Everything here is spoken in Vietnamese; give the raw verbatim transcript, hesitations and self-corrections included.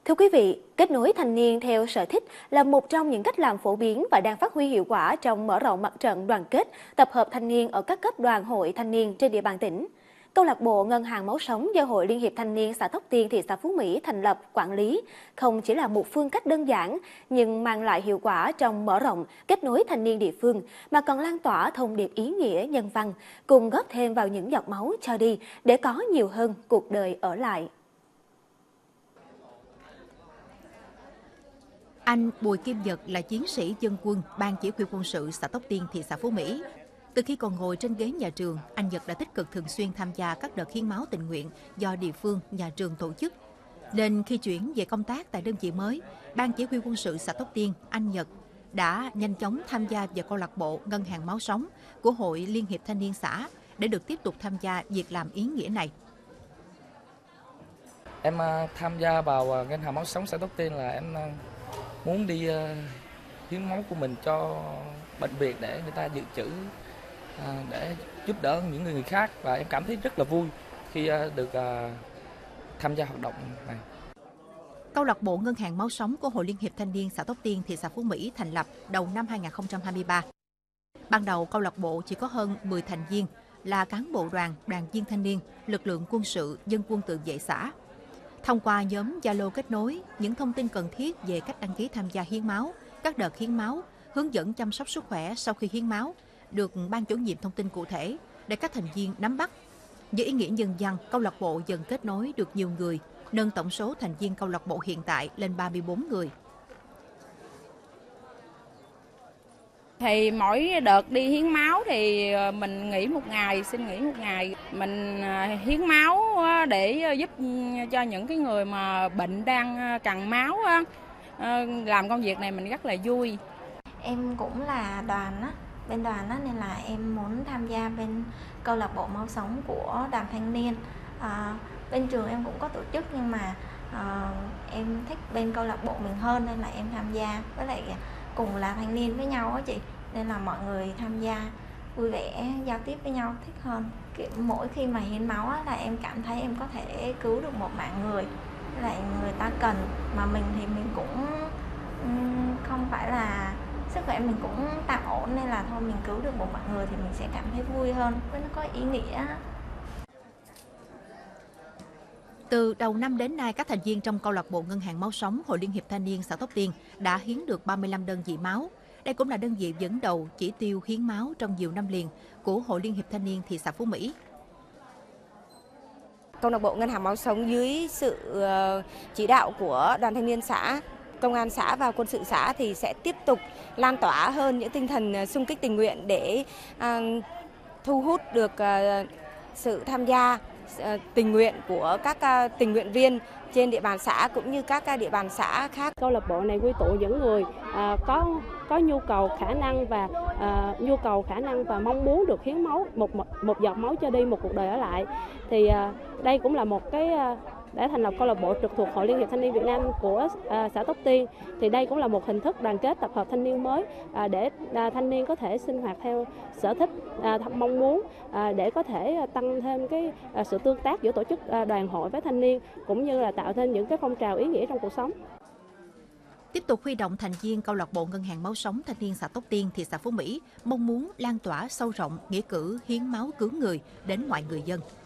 Thưa quý vị, kết nối thanh niên theo sở thích là một trong những cách làm phổ biến và đang phát huy hiệu quả trong mở rộng mặt trận đoàn kết, tập hợp thanh niên ở các cấp đoàn hội thanh niên trên địa bàn tỉnh. Câu lạc bộ Ngân hàng Máu Sống do Hội Liên hiệp Thanh niên xã Tóc Tiên, thị xã Phú Mỹ thành lập, quản lý không chỉ là một phương cách đơn giản nhưng mang lại hiệu quả trong mở rộng, kết nối thanh niên địa phương mà còn lan tỏa thông điệp ý nghĩa nhân văn, cùng góp thêm vào những giọt máu cho đi để có nhiều hơn cuộc đời ở lại. Anh Bùi Kim Nhật là chiến sĩ dân quân Ban Chỉ huy quân sự xã Tóc Tiên, thị xã Phú Mỹ. Từ khi còn ngồi trên ghế nhà trường, anh Nhật đã tích cực thường xuyên tham gia các đợt hiến máu tình nguyện do địa phương, nhà trường tổ chức. Nên khi chuyển về công tác tại đơn vị mới, Ban Chỉ huy quân sự xã Tóc Tiên, anh Nhật đã nhanh chóng tham gia vào câu lạc bộ Ngân hàng Máu Sống của Hội Liên hiệp Thanh niên xã để được tiếp tục tham gia việc làm ý nghĩa này. Em tham gia vào Ngân hàng Máu Sống xã Tóc Tiên là em muốn đi uh, hiến máu của mình cho bệnh viện để người ta dự trữ, uh, để giúp đỡ những người khác, và em cảm thấy rất là vui khi uh, được uh, tham gia hoạt động này. Câu lạc bộ Ngân hàng Máu Sống của Hội Liên hiệp Thanh niên xã Tóc Tiên, thị xã Phú Mỹ thành lập đầu năm hai nghìn không trăm hai mươi ba. Ban đầu câu lạc bộ chỉ có hơn mười thành viên là cán bộ đoàn, đoàn viên thanh niên, lực lượng quân sự, dân quân tự vệ xã. Thông qua nhóm Zalo kết nối, những thông tin cần thiết về cách đăng ký tham gia hiến máu, các đợt hiến máu, hướng dẫn chăm sóc sức khỏe sau khi hiến máu, được ban chủ nhiệm thông tin cụ thể để các thành viên nắm bắt. Với ý nghĩa nhân văn, câu lạc bộ dần kết nối được nhiều người, nâng tổng số thành viên câu lạc bộ hiện tại lên ba mươi bốn người. Thì mỗi đợt đi hiến máu thì mình nghỉ một ngày, xin nghỉ một ngày. Mình hiến máu để giúp cho những cái người mà bệnh đang cần máu. Làm công việc này mình rất là vui. Em cũng là đoàn á, bên đoàn á, nên là em muốn tham gia bên câu lạc bộ Máu Sống của đoàn thanh niên. À, bên trường em cũng có tổ chức nhưng mà à, em thích bên câu lạc bộ mình hơn nên là em tham gia. Với lại cùng là thanh niên với nhau á chị, nên là mọi người tham gia vui vẻ, giao tiếp với nhau thích hơn. Mỗi khi mà hiến máu á, là em cảm thấy em có thể cứu được một mạng người, lại người ta cần, mà mình thì mình cũng không phải là sức khỏe mình cũng tạm ổn, nên là thôi mình cứu được một mạng người thì mình sẽ cảm thấy vui hơn, với nó có ý nghĩa. Từ đầu năm đến nay, các thành viên trong câu lạc bộ Ngân hàng Máu Sống Hội Liên hiệp Thanh niên xã Tóc Tiên đã hiến được ba mươi lăm đơn vị máu. Đây cũng là đơn vị dẫn đầu chỉ tiêu hiến máu trong nhiều năm liền của Hội Liên hiệp Thanh niên thị xã Phú Mỹ. Câu lạc bộ Ngân hàng Máu Sống dưới sự chỉ đạo của đoàn thanh niên xã, công an xã và quân sự xã thì sẽ tiếp tục lan tỏa hơn những tinh thần xung kích tình nguyện để thu hút được sự tham gia tình nguyện của các tình nguyện viên trên địa bàn xã cũng như các địa bàn xã khác. Câu lạc bộ này quy tụ những người à, có có nhu cầu khả năng và à, nhu cầu khả năng và mong muốn được hiến máu, một một, một giọt máu cho đi, một cuộc đời ở lại. Thì à, đây cũng là một cái à, để thành lập câu lạc bộ trực thuộc Hội Liên hiệp Thanh niên Việt Nam của à, xã Tóc Tiên. Thì đây cũng là một hình thức đoàn kết tập hợp thanh niên mới à, để à, thanh niên có thể sinh hoạt theo sở thích, à, mong muốn à, để có thể tăng thêm cái à, sự tương tác giữa tổ chức à, đoàn hội với thanh niên, cũng như là tạo thêm những cái phong trào ý nghĩa trong cuộc sống. Tiếp tục huy động thành viên câu lạc bộ Ngân hàng Máu Sống Thanh niên xã Tóc Tiên, thị xã Phú Mỹ mong muốn lan tỏa sâu rộng nghĩa cử hiến máu cứu người đến mọi người dân.